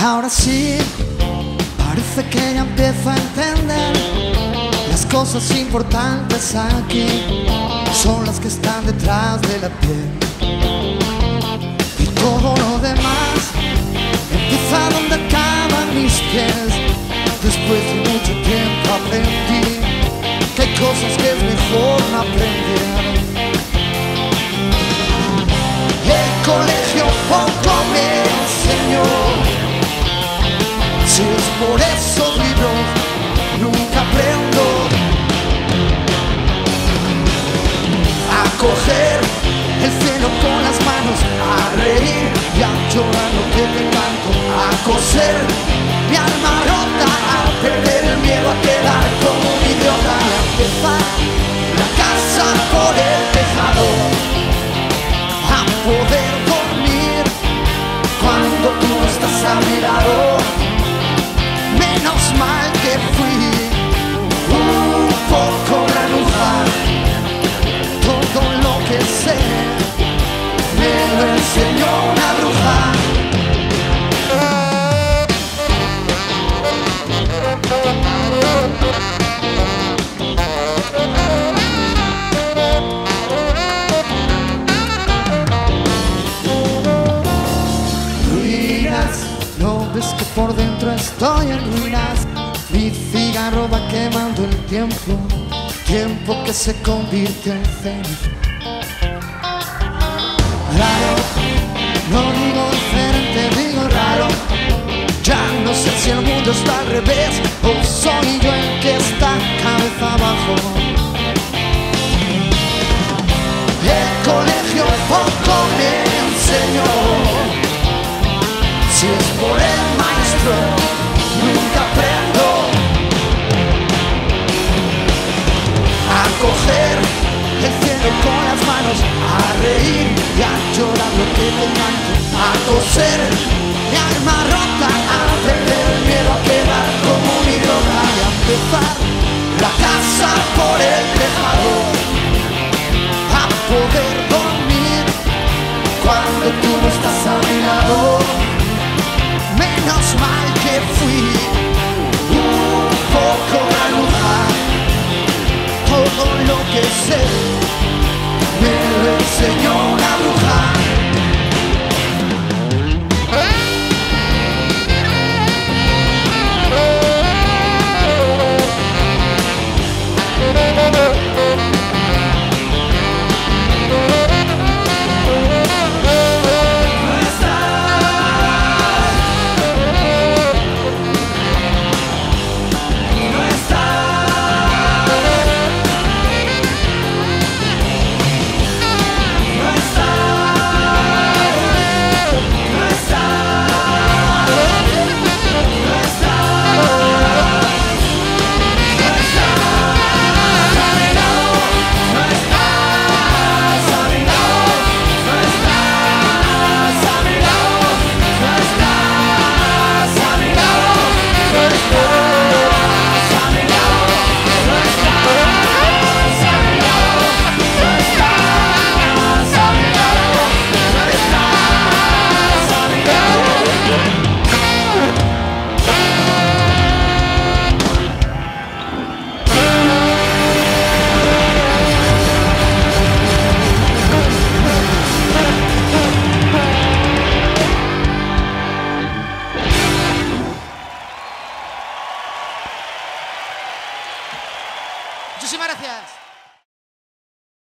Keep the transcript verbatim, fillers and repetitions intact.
Ahora sí, parece que ya empiezo a entender. Las cosas importantes aquí son las que están detrás de la piel. Y todo lo demás empieza donde acaban mis pies. Después de mucho tiempo aprendí que hay cosas que es mejor no aprender. El colegio poco me enseñó. Si es por esos libros, nunca aprendo a coger el cielo con las manos, a reír y a llorar lo que te canto, a coser mi alma rota, a perder el miedo a quedar como un idiota, y a empezar la casa por el tejado, a poder dormir cuando tú no estás a mi lado. Menos mal que fui un poco granuja. Todo lo que sé me lo enseñó una bruja. Ruinas, ¿no ves que por dentro estoy en ruinas? Mi cigarro va quemando el tiempo, tiempo que se convirtió en ceniza. Raro, no digo diferente, digo raro. Ya no sé si el mundo está al revés o soy yo el que está cabeza abajo. El colegio poco me enseñó. Si es por el maestro, nunca aprendo a coger el cielo con las manos, a reír y a llorar lo que te canto, a coser